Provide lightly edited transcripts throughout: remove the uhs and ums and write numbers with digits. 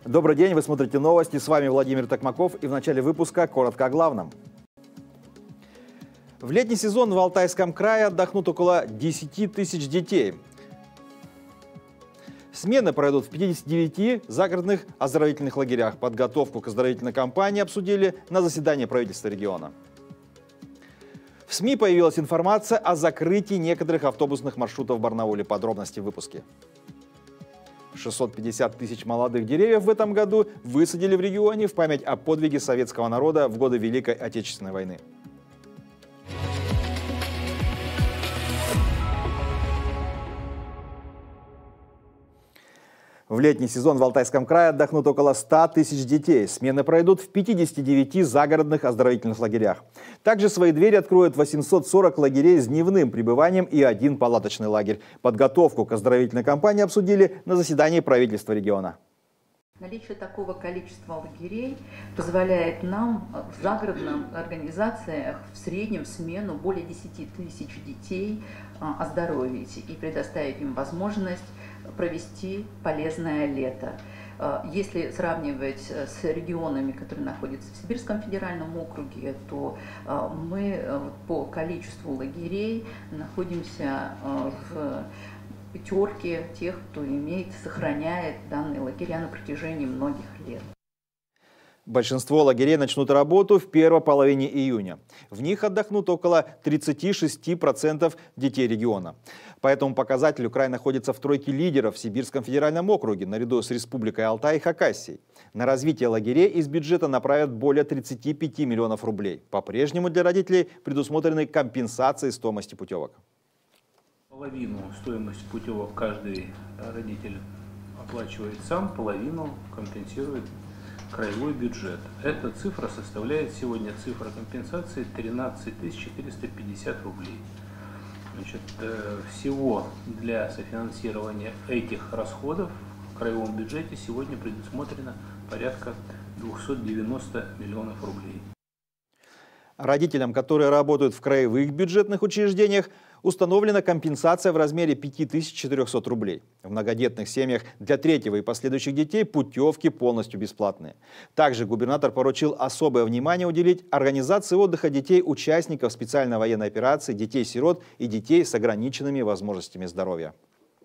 Добрый день, вы смотрите новости, с вами Владимир Токмаков, и в начале выпуска коротко о главном. В летний сезон в Алтайском крае отдохнут около 10 тысяч детей. Смены пройдут в 59 загородных оздоровительных лагерях. Подготовку к оздоровительной кампании обсудили на заседании правительства региона. В СМИ появилась информация о закрытии некоторых автобусных маршрутов в Барнауле. Подробности в выпуске. 650 тысяч молодых деревьев в этом году высадили в регионе в память о подвиге советского народа в годы Великой Отечественной войны. В летний сезон в Алтайском крае отдохнут около 100 тысяч детей. Смены пройдут в 59 загородных оздоровительных лагерях. Также свои двери откроют 840 лагерей с дневным пребыванием и 1 палаточный лагерь. Подготовку к оздоровительной кампании обсудили на заседании правительства региона. Наличие такого количества лагерей позволяет нам в загородных организациях в среднем в смену более 10 тысяч детей оздоровить и предоставить им возможность провести полезное лето. Если сравнивать с регионами, которые находятся в Сибирском федеральном округе, то мы по количеству лагерей находимся в пятерке тех, кто сохраняет данные лагеря на протяжении многих лет. Большинство лагерей начнут работу в первой половине июня. В них отдохнут около 36% детей региона. По этому показателю край находится в тройке лидеров в Сибирском федеральном округе, наряду с Республикой Алтай и Хакассией. На развитие лагерей из бюджета направят более 35 миллионов рублей. По-прежнему для родителей предусмотрены компенсации стоимости путевок. Половину стоимости путевок каждый родитель оплачивает сам, половину компенсирует краевой бюджет. Эта цифра составляет сегодня, цифра компенсации 13 450 рублей. Значит, всего для софинансирования этих расходов в краевом бюджете сегодня предусмотрено порядка 290 миллионов рублей. Родителям, которые работают в краевых бюджетных учреждениях, установлена компенсация в размере 5400 рублей. В многодетных семьях для третьего и последующих детей путевки полностью бесплатные. Также губернатор поручил особое внимание уделить организации отдыха детей участников специальной военной операции, детей-сирот и детей с ограниченными возможностями здоровья.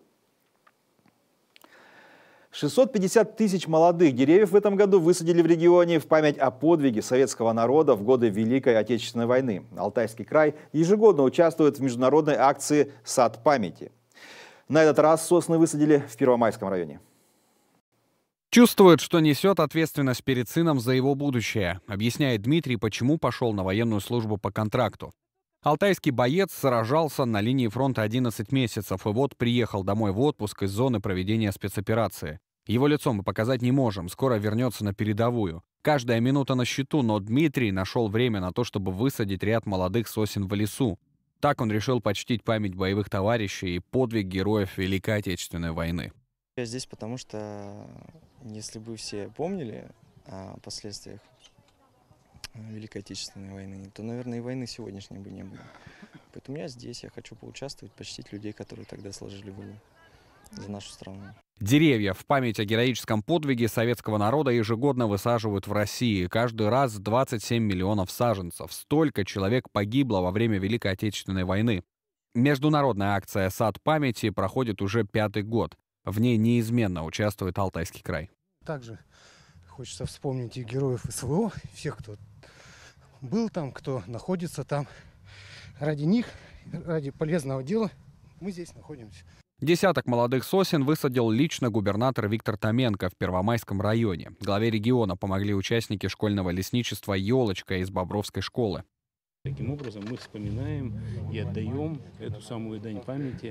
650 тысяч молодых деревьев в этом году высадили в регионе в память о подвиге советского народа в годы Великой Отечественной войны. Алтайский край ежегодно участвует в международной акции «Сад памяти». На этот раз сосны высадили в Первомайском районе. Чувствует, что несет ответственность перед сыном за его будущее, объясняет Дмитрий, почему пошел на военную службу по контракту. Алтайский боец сражался на линии фронта 11 месяцев и вот приехал домой в отпуск из зоны проведения спецоперации. Его лицо мы показать не можем, скоро вернется на передовую. Каждая минута на счету, но Дмитрий нашел время на то, чтобы высадить ряд молодых сосен в лесу. Так он решил почтить память боевых товарищей и подвиг героев Великой Отечественной войны. Я здесь, потому что, если бы все помнили о последствиях Великой Отечественной войны, то, наверное, и войны сегодняшней бы не было. Поэтому я здесь, я хочу поучаствовать, почтить людей, которые тогда сложили голову за нашу страну. Деревья в память о героическом подвиге советского народа ежегодно высаживают в России. Каждый раз 27 миллионов саженцев. Столько человек погибло во время Великой Отечественной войны. Международная акция «Сад памяти» проходит уже 5-й год. В ней неизменно участвует Алтайский край. Также хочется вспомнить и героев СВО, всех, кто был там, кто находится там. Ради них, ради полезного дела мы здесь находимся. Десяток молодых сосен высадил лично губернатор Виктор Томенко в Первомайском районе. Главе региона помогли участники школьного лесничества «Елочка» из Бобровской школы. Таким образом мы вспоминаем и отдаем эту самую дань памяти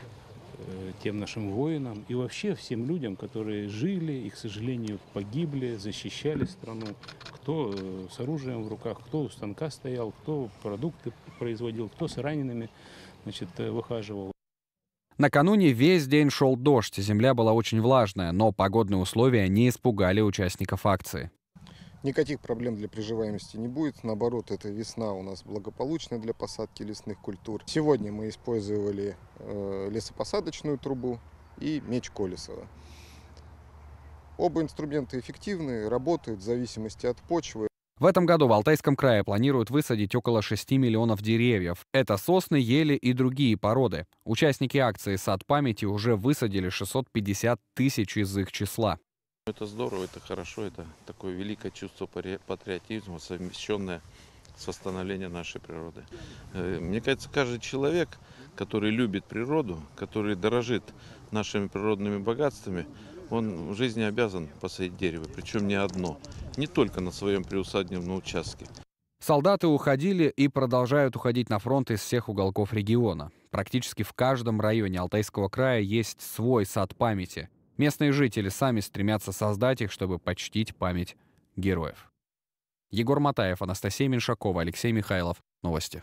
тем нашим воинам и вообще всем людям, которые жили и, к сожалению, погибли, защищали страну. Кто с оружием в руках, кто у станка стоял, кто продукты производил, кто с ранеными, выхаживал. Накануне весь день шел дождь, земля была очень влажная, но погодные условия не испугали участников акции. Никаких проблем для приживаемости не будет. Наоборот, эта весна у нас благополучна для посадки лесных культур. Сегодня мы использовали лесопосадочную трубу и меч Колесова. Оба инструмента эффективны, работают в зависимости от почвы. В этом году в Алтайском крае планируют высадить около 6 миллионов деревьев. Это сосны, ели и другие породы. Участники акции «Сад памяти» уже высадили 650 тысяч из их числа. Это здорово, это хорошо, это такое великое чувство патриотизма, совмещенное с восстановлением нашей природы. Мне кажется, каждый человек, который любит природу, который дорожит нашими природными богатствами, он в жизни обязан посадить дерево, причем не одно, не только на своем приусадебном участке. Солдаты уходили и продолжают уходить на фронт из всех уголков региона. Практически в каждом районе Алтайского края есть свой сад памяти. Местные жители сами стремятся создать их, чтобы почтить память героев. Егор Матаев, Анастасия Меньшакова, Алексей Михайлов. Новости.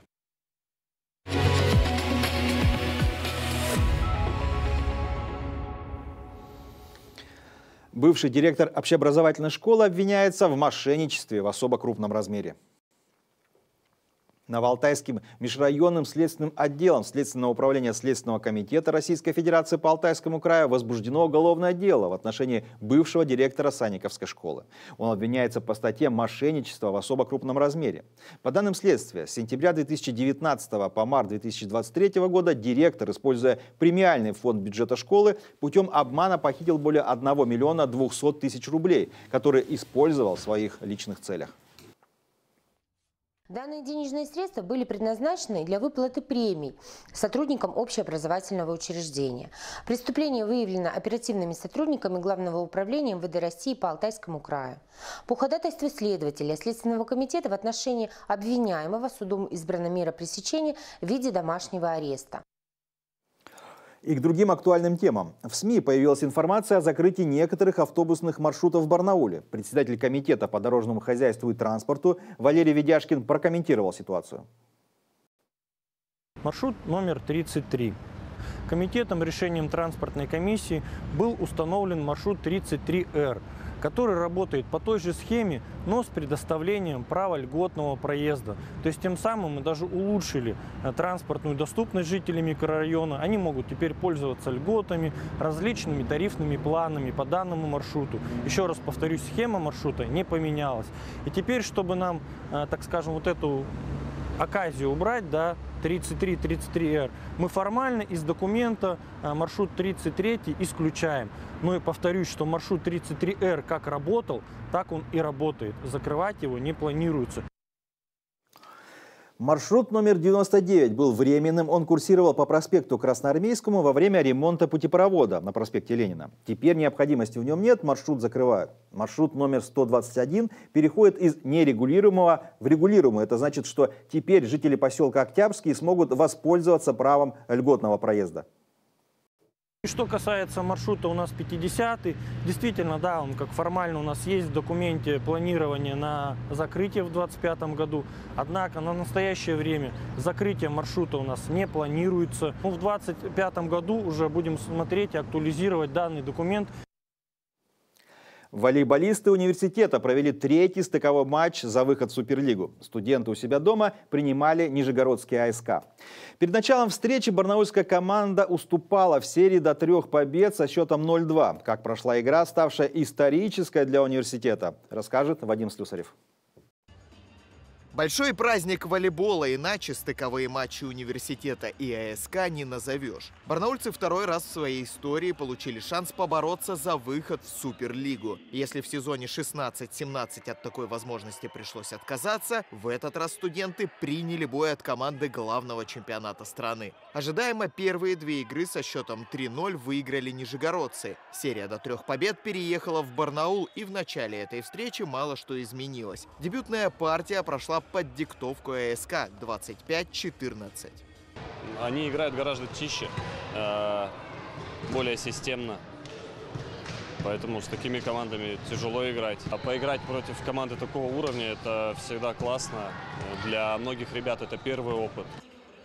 Бывший директор общеобразовательной школы обвиняется в мошенничестве в особо крупном размере. Новоалтайским межрайонным следственным отделом Следственного управления Следственного комитета Российской Федерации по Алтайскому краю возбуждено уголовное дело в отношении бывшего директора Санниковской школы. Он обвиняется по статье «Мошенничество в особо крупном размере». По данным следствия, с сентября 2019 по март 2023 года директор, используя премиальный фонд бюджета школы, путем обмана похитил более 1 миллиона 200 тысяч рублей, которые использовал в своих личных целях. Данные денежные средства были предназначены для выплаты премий сотрудникам общеобразовательного учреждения. Преступление выявлено оперативными сотрудниками Главного управления МВД России по Алтайскому краю. По ходатайству следователя Следственного комитета в отношении обвиняемого судом избрана мера пресечения в виде домашнего ареста. И к другим актуальным темам. В СМИ появилась информация о закрытии некоторых автобусных маршрутов в Барнауле. Председатель комитета по дорожному хозяйству и транспорту Валерий Ведяшкин прокомментировал ситуацию. Маршрут номер 33. Комитетом решением транспортной комиссии был установлен маршрут 33Р, который работает по той же схеме, но с предоставлением права льготного проезда. То есть тем самым мы даже улучшили транспортную доступность жителей микрорайона. Они могут теперь пользоваться льготами, различными тарифными планами по данному маршруту. Еще раз повторюсь, схема маршрута не поменялась. И теперь, чтобы нам, так скажем, вот эту оказию убрать, да, 33-33Р, мы формально из документа маршрут 33 исключаем. Но и повторюсь, что маршрут 33Р как работал, так он и работает. Закрывать его не планируется. Маршрут номер 99 был временным. Он курсировал по проспекту Красноармейскому во время ремонта путепровода на проспекте Ленина. Теперь необходимости в нем нет, маршрут закрывают. Маршрут номер 121 переходит из нерегулируемого в регулируемый. Это значит, что теперь жители поселка Октябрьский смогут воспользоваться правом льготного проезда. Что касается маршрута у нас 50-й, действительно, да, он как формально у нас есть в документе планирование на закрытие в 2025 году. Однако на настоящее время закрытие маршрута у нас не планируется. В 2025 году уже будем смотреть и актуализировать данный документ. Волейболисты университета провели 3-й стыковой матч за выход в Суперлигу. Студенты у себя дома принимали Нижегородский АСК. Перед началом встречи барнаульская команда уступала в серии до 3 побед со счетом 0-2. Как прошла игра, ставшая исторической для университета, расскажет Вадим Слюсарев. Большой праздник волейбола, иначе стыковые матчи университета и АСК не назовешь. Барнаульцы второй раз в своей истории получили шанс побороться за выход в Суперлигу. Если в сезоне 16-17 от такой возможности пришлось отказаться, в этот раз студенты приняли бой от команды главного чемпионата страны. Ожидаемо первые 2 игры со счетом 3-0 выиграли нижегородцы. Серия до 3 побед переехала в Барнаул, и в начале этой встречи мало что изменилось. Дебютная партия прошла под диктовку АСК 25-14. Они играют гораздо чище, более системно. Поэтому с такими командами тяжело играть. А поиграть против команды такого уровня — это всегда классно. Для многих ребят это первый опыт.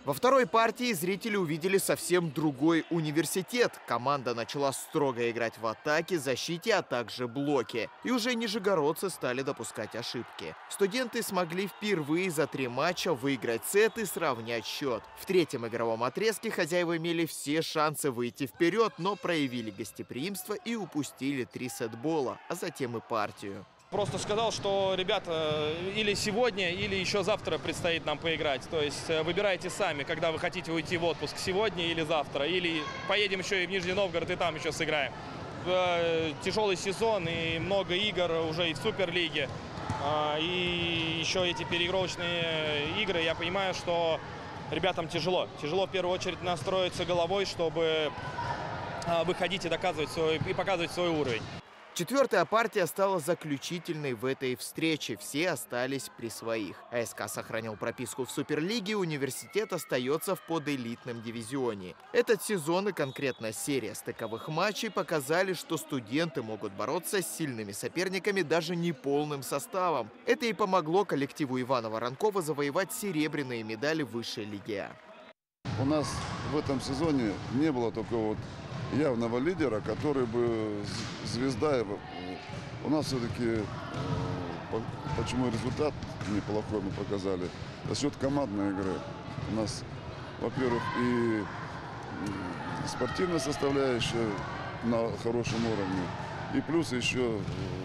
Во второй партии зрители увидели совсем другой университет. Команда начала строго играть в атаке, защите, а также блоке. И уже нижегородцы стали допускать ошибки. Студенты смогли впервые за 3 матча выиграть сет и сравнять счет. В третьем игровом отрезке хозяева имели все шансы выйти вперед, но проявили гостеприимство и упустили 3 сетбола, а затем и партию. Просто сказал, что, ребята, или сегодня, или еще завтра предстоит нам поиграть. То есть выбирайте сами, когда вы хотите уйти в отпуск, сегодня или завтра. Или поедем еще и в Нижний Новгород, и там еще сыграем. Тяжелый сезон и много игр уже и в Суперлиге. И еще эти переигровочные игры. Я понимаю, что ребятам тяжело. Тяжело в первую очередь настроиться головой, чтобы выходить и доказывать и показывать свой уровень. Четвертая партия стала заключительной в этой встрече. Все остались при своих. АСК сохранил прописку в Суперлиге, университет остается в подэлитном дивизионе. Этот сезон и конкретно серия стыковых матчей показали, что студенты могут бороться с сильными соперниками даже неполным составом. Это и помогло коллективу Ивана Воронкова завоевать серебряные медали высшей лиги А. У нас в этом сезоне не было такого вот явного лидера, который бы звезда. У нас все-таки, почему результат неплохой мы показали, за счет командной игры. У нас, во-первых, и спортивная составляющая на хорошем уровне, и плюс еще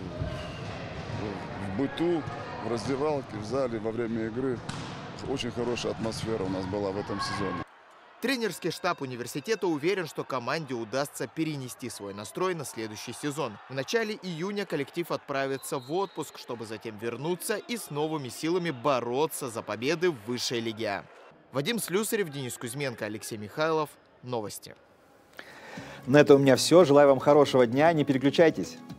в быту, в раздевалке, в зале, во время игры очень хорошая атмосфера у нас была в этом сезоне. Тренерский штаб университета уверен, что команде удастся перенести свой настрой на следующий сезон. В начале июня коллектив отправится в отпуск, чтобы затем вернуться и с новыми силами бороться за победы в высшей лиге А. Вадим Слюсарев, Денис Кузьменко, Алексей Михайлов. Новости. На этом у меня все. Желаю вам хорошего дня. Не переключайтесь.